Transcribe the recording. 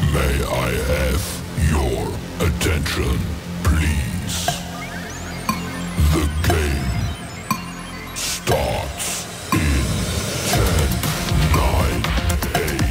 May I have your attention, please? The game starts in 10, 9, 8,